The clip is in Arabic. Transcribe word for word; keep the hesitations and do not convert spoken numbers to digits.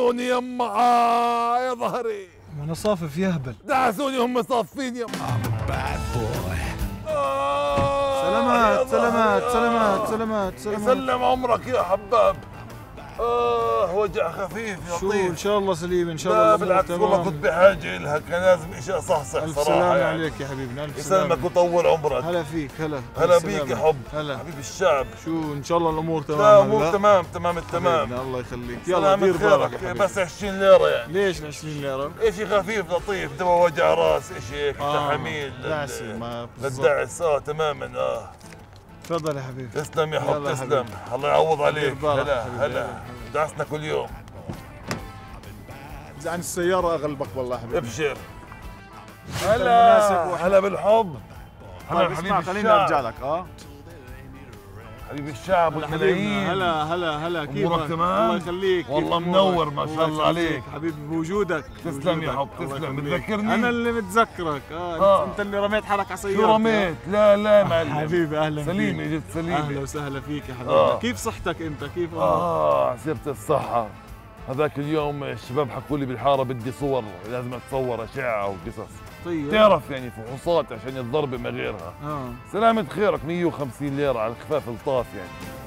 دعسوني يما آه يا ظهري. وانا صافف يهبل. دعسوني هم صافين يما. آه سلامات سلامات سلامات سلامات سلامات. يسلم عمرك يا حباب. آه وجع خفيف يا شو لطيف. ان شاء الله سليم ان شاء الله. لا بالعكس والله كنت بحاجة لها، كان لازم اشي اصحصح ألف صراحة. سلامة يعني عليك يا حبيبنا، ألف سلامة. يسلمك وطول عمرك. هلا فيك هلا. هلا بيك يا حب. هلا حبيب الشعب. شو ان شاء الله الامور تمام؟ لا امور تمام تمام التمام. حبيبنا الله يخليك. يلا دير سلامة بالك خيرك. بس عشرين ليرة يعني. ليش عشرين ليرة؟ اشي خفيف لطيف، دواء وجع راس، اشي هيك آه. تحميل دعسة ما للدعس. اه تماما. اه تفضل يا حبيبي. تسلم يا حب يلا يا تسلم. حبيبي. الله يعوض عليك. دير بالك هلا حبيبي. هلا دعسنا كل يوم. إذا عن السيارة أغلبك والله يا حبيبي. ابشر. مناسب هلا وإحنا- هلا بالحب. هلا طيب حبيب اسمع خليني الشعب. ارجع لك. اه حبيب الشعب هلا والملايين. حبيبنا. هلا هلا هلا كيفك؟ أمورك تمام؟ الله يخليك. كيف والله أمورك؟ منور ما شاء الله الله عليك. يخليك حبيبي بوجودك. تسلم يا حب الله تسلم. يخليك. بتذكرني؟ انا اللي متذكرك. اه, آه. انت اللي رميت حالك على سيارتي. شو رميت؟ لا لا يا معلم. حبيبي اهلا سليمة فيك. جبت سليمة. اهلا وسهلا فيك يا حبيبي. آه. كيف صحتك انت؟ كيف أمورك؟ اه سيرة الصحة. هذاك اليوم الشباب حكوا لي بالحارة بدي صور، لازم اتصور اشعة وقصص. طيب تعرف يعني فحوصات عشان الضربة ما غيرها. اه سلامة خيرك مية وخمسين ليرة على الخفاف الطاف يعني.